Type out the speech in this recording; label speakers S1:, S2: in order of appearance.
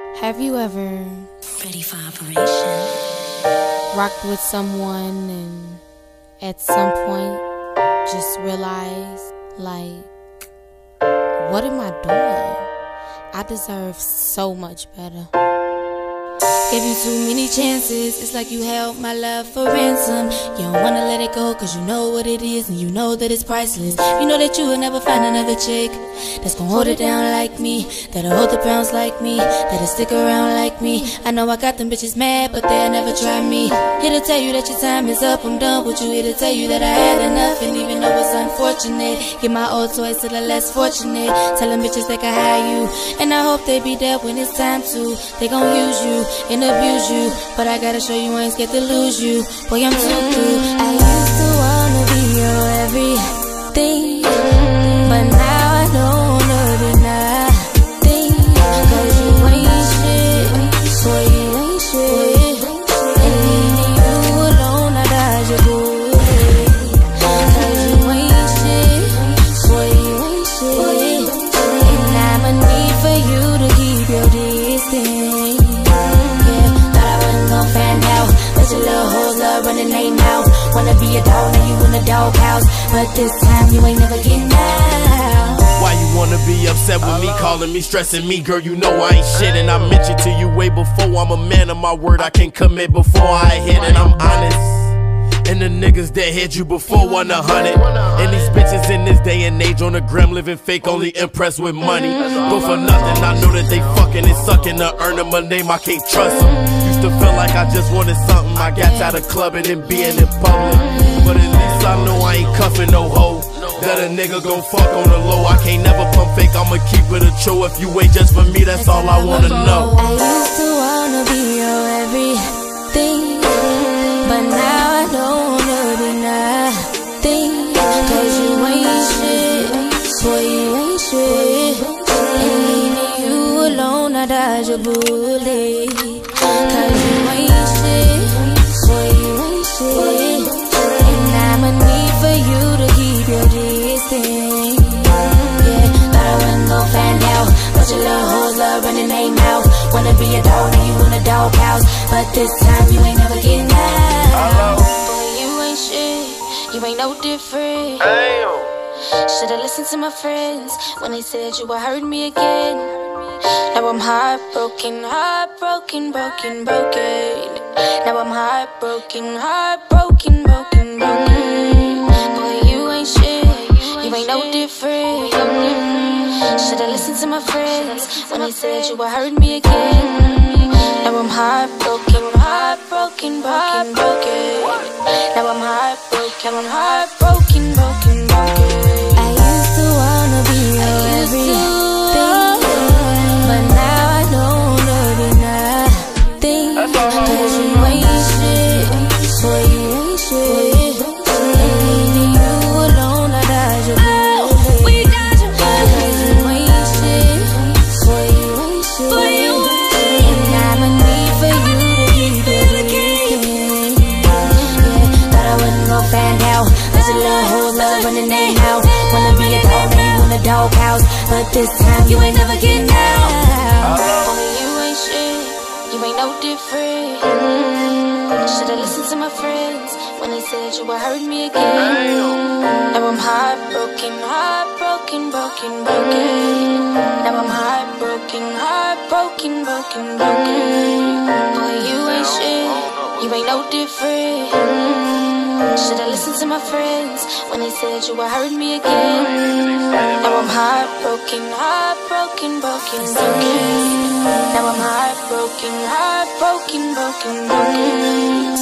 S1: Have you ever
S2: ready for operation?
S1: rocked with someone and at some point just realized, like, what am I doing? I deserve so much better. Gave you too many chances, it's like you held my love for ransom. You don't wanna let it go cause you know what it is and you know that it's priceless. You know that you will never find another chick that's gon' hold it down like me, that'll hold the pounds like me, that'll stick around like me. I know I got them bitches mad but they'll never try me. Here to tell you that your time is up, I'm done with you. Here to tell you that I had enough, and even though it's unfortunate, give my old toys to the less fortunate. Tell them bitches they can have you, and I hope they be there when it's time to. They gon' use you and abuse you, but I gotta show you I ain't scared to lose you. Boy, I'm too through. I used to wanna be your everything, but now I don't wanna be nothing. Cause you ain't shit, boy, you ain't shit, and leaving you alone, I dodge your bullet. Cause you ain't shit, boy, you ain't shit, and I'ma need for you to keep your distance. Your little hoes love running they mouth. Wanna be a dog, now you in the doghouse, but this time you ain't never getting out.
S3: Why you wanna be upset with me, calling me, stressing me? Girl, you know I ain't shit, and I mentioned to you way before. I'm a man of my word, I can commit before I hit, and I'm honest. And the niggas that hit you before 100. And these bitches in this day and age on the gram living fake, only impressed with money. But for nothing, I know that they fucking and sucking to earn them a name, I can't trust them. Used to feel like I just wanted something, I got tired of clubbing and being in public. But at least I know I ain't cuffing no hoe, that a nigga gon' fuck on the low. I can't never pump fake, I'ma keep it a true. If you ain't just for me, that's all I wanna know.
S1: I used to wanna be your everything, but now I don't wanna be nothing. Cause you ain't shit, boy, you ain't shit, and leaving you alone, I dodge a bullet. Cause you ain't shit, boy, you ain't shit, and I'ma need for you to keep your distance. Yeah, thought I wasn't gon' find out, but your little hoes love running they mouth. Wanna be a dog, now you in a doghouse, but this time you ain't never getting out. Boy, you ain't shit, you ain't no different. Should've listened to my friends when they said you would hurt me again. Now I'm heartbroken, heartbroken, broken, broken. Now I'm heartbroken, heartbroken, broken, broken. Boy, you ain't shit, you ain't no different. Should've listened to my friends when they said you would hurt me again. Now I'm heartbroken, heartbroken, broken, broken. Now I'm heartbroken, heartbroken, broken, broken. I used to wanna be your everything, but now I don't wanna be nothing. Cause you ain't shit, boy, you ain't shit, and leaving you alone, I dodge your bullet. Cause you ain't shit, boy, you ain't shit, and I'ma need for you to keep your distance. Yeah, thought I wasn't gon' find out, but your little hoes love running they mouth. Wanna be a dog, now you in the doghouse, but this time you ain't never getting out. Boy, you ain't shit, you ain't no different. Should've listened to my friends when they said you would hurt me again. Now I'm heartbroken, heartbroken, broken, broken. Now I'm heartbroken, heartbroken, broken, broken. Boy, you ain't shit, you ain't no different. Should've listened to my friends when they said you would hurt me again. Now I'm heartbroken, heartbroken, broken, broken. Now I'm heartbroken, heartbroken, broken, broken.